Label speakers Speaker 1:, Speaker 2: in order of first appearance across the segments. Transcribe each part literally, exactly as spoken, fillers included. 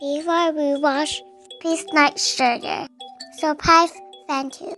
Speaker 1: Before we wash, please not sugar. So please, thank you.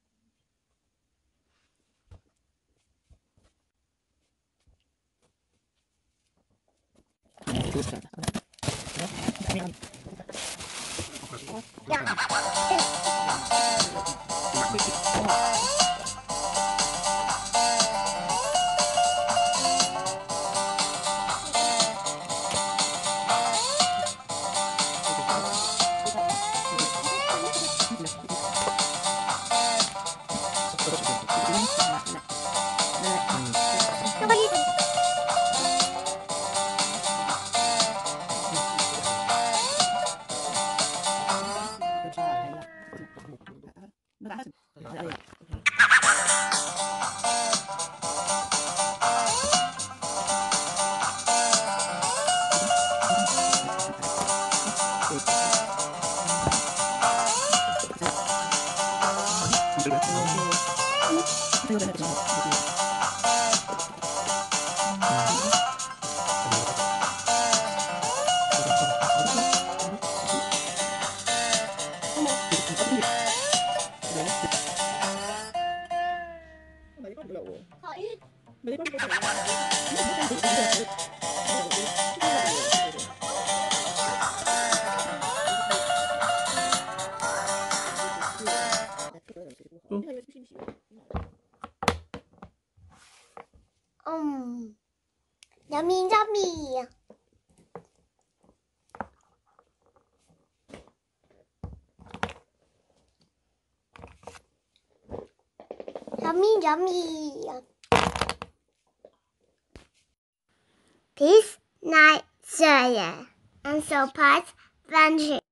Speaker 1: Um, yummy, yummy. Yummy, yummy. Peace, night, sugar. And so, past, friendship.